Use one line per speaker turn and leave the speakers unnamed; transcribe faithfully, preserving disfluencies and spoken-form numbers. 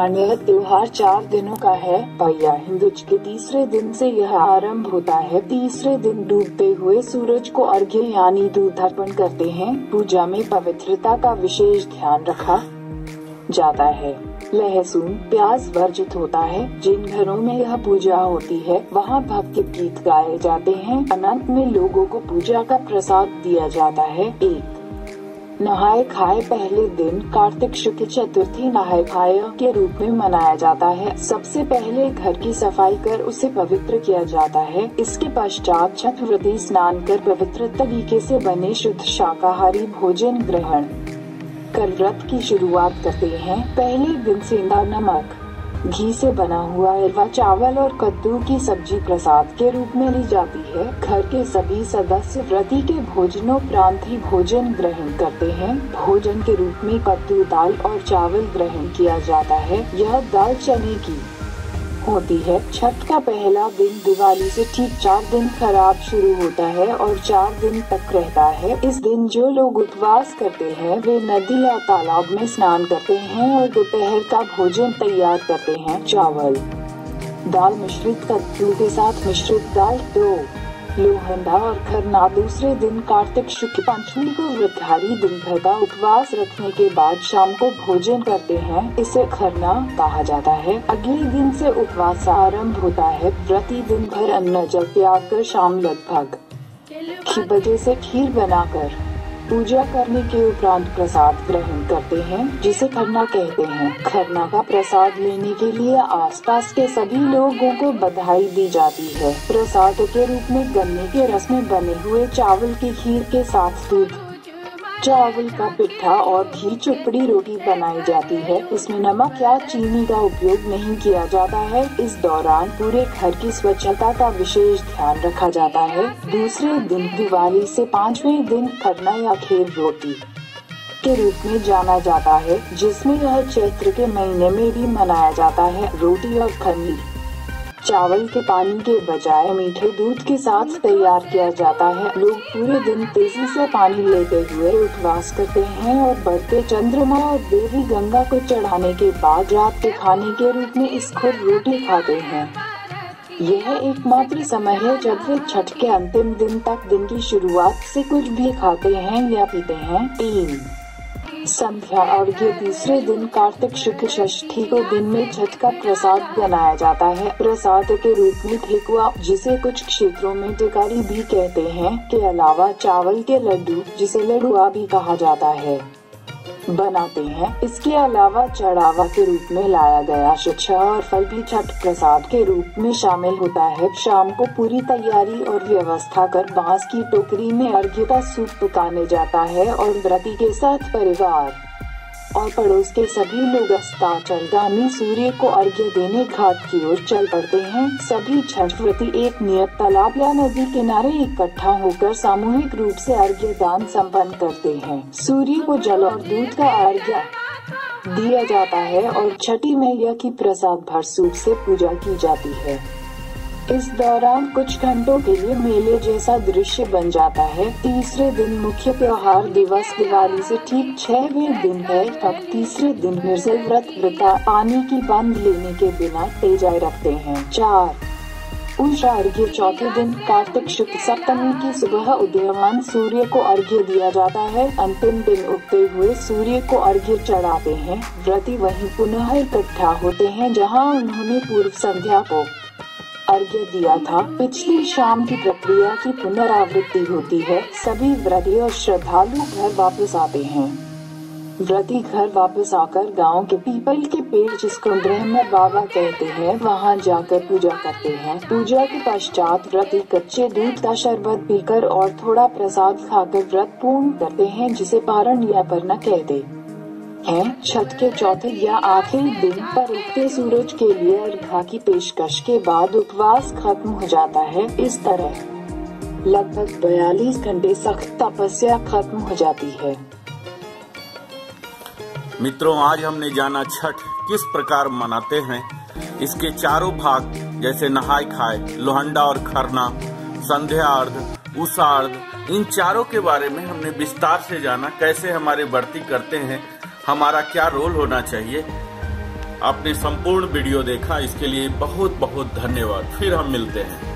दौरान यह त्योहार चार दिनों का है। पहिया हिंदुज के तीसरे दिन से यह आरंभ होता है। तीसरे दिन डूबते हुए सूरज को अर्घ्य यानी दूध अर्पण करते हैं। पूजा में पवित्रता का विशेष ध्यान रखा जाता है। लहसुन प्याज वर्जित होता है। जिन घरों में यह पूजा होती है वहाँ भक्ति गीत गाए जाते हैं। अंत में लोगों को पूजा का प्रसाद दिया जाता है। एक नहाय खाए पहले दिन कार्तिक शुक्ल चतुर्थी नहाय खाए के रूप में मनाया जाता है। सबसे पहले घर की सफाई कर उसे पवित्र किया जाता है। इसके पश्चात छठ व्रती स्नान कर पवित्र तरीके से बने शुद्ध शाकाहारी भोजन ग्रहण कर व्रत की शुरुआत करते हैं। पहले दिन सेंधा नमक घी से बना हुआ अरवा चावल और कद्दू की सब्जी प्रसाद के रूप में ली जाती है। घर के सभी सदस्य व्रती के भोजनोपरांत ही भोजन ग्रहण करते हैं। भोजन के रूप में कद्दू दाल और चावल ग्रहण किया जाता है। यह दाल चने की होती है। छठ का पहला दिन दिवाली से ठीक चार दिन खराब शुरू होता है और चार दिन तक रहता है। इस दिन जो लोग उपवास करते हैं वे नदी या तालाब में स्नान करते हैं और दोपहर का भोजन तैयार करते हैं। चावल दाल मिश्रित कद्दू के साथ मिश्रित दाल दो लोहंडा और खरना। दूसरे दिन कार्तिक शुक्ल पंचमी को व्रतधारी दिन भर का उपवास रखने के बाद शाम को भोजन करते हैं। इसे खरना कहा जाता है। अगले दिन से उपवास आरंभ होता है। व्रती दिन भर अन्न जल त्याग कर शाम लगभग छह बजे से खीर बनाकर पूजा करने के उपरांत प्रसाद ग्रहण करते हैं, जिसे खरना कहते हैं। खरना का प्रसाद लेने के लिए आसपास के सभी लोगों को बधाई दी जाती है। प्रसाद के रूप में गन्ने के रस में बने हुए चावल की खीर के साथ दूध चावल का पिट्ठा और घी चुपड़ी रोटी बनाई जाती है। इसमें नमक या चीनी का उपयोग नहीं किया जाता है। इस दौरान पूरे घर की स्वच्छता का विशेष ध्यान रखा जाता है। दूसरे दिन दिवाली से पांचवें दिन खरना या खीर रोटी के रूप में जाना जाता है, जिसमें यह चैत्र के महीने में भी मनाया जाता है। रोटी और खमीर चावल के पानी के बजाय मीठे दूध के साथ तैयार किया जाता है। लोग पूरे दिन तेजी से पानी लेते हुए उपवास करते हैं और बढ़ते चंद्रमा और देवी गंगा को चढ़ाने के बाद रात के खाने के रूप में इस खुद रोटी खाते हैं। यह एकमात्र समय है जब वे छठ के अंतिम दिन तक दिन की शुरुआत से कुछ भी खाते हैं या पीते हैं। तीन संध्या अर्घ्य दूसरे दिन कार्तिक शुक्ल षष्ठी को दिन में छठ का प्रसाद बनाया जाता है। प्रसाद के रूप में ठेकुआ, जिसे कुछ क्षेत्रों में टिकारी भी कहते हैं, के अलावा चावल के लड्डू, जिसे लडुआ भी कहा जाता है, बनाते हैं। इसके अलावा चढ़ावा के रूप में लाया गया शिक्षा और फल भी छठ प्रसाद के रूप में शामिल होता है। शाम को पूरी तैयारी और व्यवस्था कर बांस की टोकरी में अर्घ्य का सूप पकाने जाता है और व्रती के साथ परिवार और पड़ोस के सभी लोग अस्ताचलगामी सूर्य को अर्घ्य देने घाट की ओर चल पड़ते हैं। सभी छठ व्रती एक नियत तालाब या नदी किनारे इकट्ठा होकर सामूहिक रूप से अर्घ्य दान संपन्न करते हैं। सूर्य को जल और दूध का अर्घ्य दिया जाता है और छठी मैया की प्रसाद भर सूप से पूजा की जाती है। इस दौरान कुछ घंटों के लिए मेले जैसा दृश्य बन जाता है। तीसरे दिन मुख्य त्योहार दिवस दिवाली से ठीक छठवें दिन है। तब तीसरे दिन निर्जल व्रत व्रता पानी की बंद लेने के बिना तेजाय रखते हैं। चार उषा अर्घ्य चौथे दिन कार्तिक शुक्ल सप्तमी की सुबह उदीयमान सूर्य को अर्घ्य दिया जाता है। अंतिम दिन उगते हुए सूर्य को अर्घ्य चढ़ाते हैं। व्रती वहीं पुनः इकट्ठा होते हैं जहाँ उन्होंने पूर्व संध्या को अर्घ्य दिया था। पिछली शाम की प्रक्रिया की पुनरावृत्ति होती है। सभी व्रती और श्रद्धालु घर वापस आते हैं। व्रती घर वापस आकर गांव के पीपल के पेड़, जिसको ब्रह्म बाबा कहते हैं, वहां जाकर पूजा करते हैं। पूजा के पश्चात व्रती कच्चे दूध का शरबत पीकर और थोड़ा प्रसाद खाकर व्रत पूर्ण करते हैं, जिसे पारण या परना कहते हैं। छठ के चौथे या आखिरी दिन पर उगते सूरज के लिए अर्घ्य की पेशकश के बाद उपवास खत्म हो जाता है। इस तरह लगभग बयालीस घंटे सख्त तपस्या खत्म हो जाती है।
मित्रों, आज हमने जाना छठ किस प्रकार मनाते हैं। इसके चारों भाग जैसे नहाय खाए, लोहंडा और खरना, संध्या अर्घ, उषा अर्घ, इन चारों के बारे में हमने विस्तार से जाना। कैसे हमारे व्रती करते हैं, हमारा क्या रोल होना चाहिए। आपने संपूर्ण वीडियो देखा, इसके लिए बहुत बहुत धन्यवाद। फिर हम मिलते हैं।